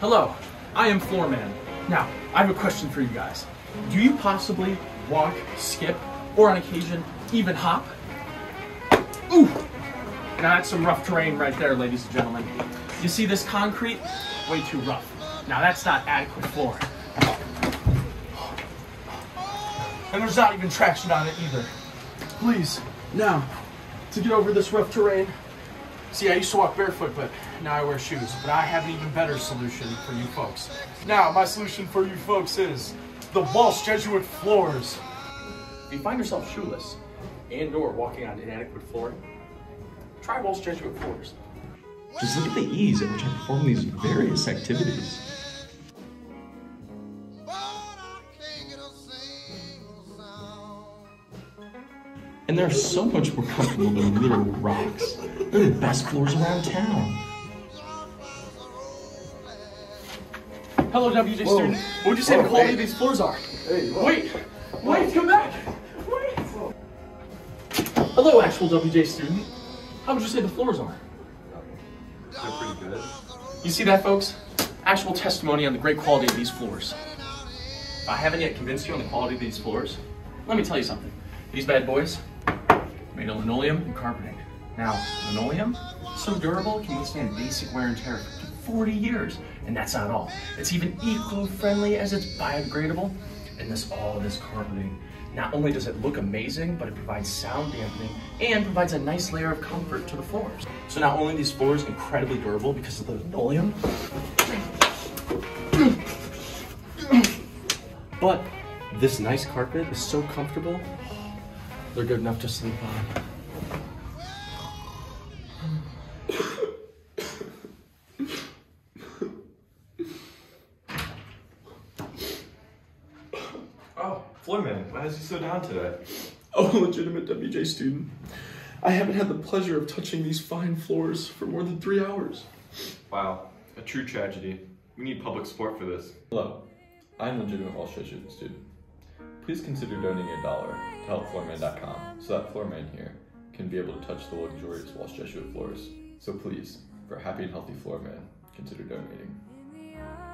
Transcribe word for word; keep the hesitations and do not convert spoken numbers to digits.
Hello, I am Floorman. Now, I have a question for you guys. Do you possibly walk, skip, or on occasion, even hop? Ooh! Now that's some rough terrain right there, ladies and gentlemen. You see this concrete? Way too rough. Now that's not adequate flooring. And there's not even traction on it either. Please, now, to get over this rough terrain, see, I used to walk barefoot, but now I wear shoes. But I have an even better solution for you folks. Now, my solution for you folks is the Walsh Jesuit floors. If you find yourself shoeless and or walking on inadequate flooring, try Walsh Jesuit floors. Just look at the ease at which I perform these various activities. And they're so much more comfortable than literal rocks. They're the best floors around town. Hello, W J Whoa. student. What would you say Whoa, the quality hey. of these floors are? Hey, whoa. Wait, wait, come back. Wait. Hello, actual W J student. How would you say the floors are? They're pretty good. You see that, folks? Actual testimony on the great quality of these floors. If I haven't yet convinced you on the quality of these floors, let me tell you something. These bad boys, made of linoleum and carpeting. Now, linoleum, so durable, it can withstand basic wear and tear for forty years. And that's not all. It's even eco-friendly as it's biodegradable. And this all of this carpeting, not only does it look amazing, but it provides sound dampening and provides a nice layer of comfort to the floors. So not only are these floors incredibly durable because of the linoleum, but this nice carpet is so comfortable, they're good enough to sleep on. Oh, Floorman, why is he so down today? Oh, legitimate W J student. I haven't had the pleasure of touching these fine floors for more than three hours. Wow, a true tragedy. We need public support for this. Hello, I'm legitimate Walsh Jesuit student. Please consider donating a dollar to help floorman dot com so that Floorman here can be able to touch the luxurious Walsh Jesuit floors. So please, for a happy and healthy Floorman, consider donating.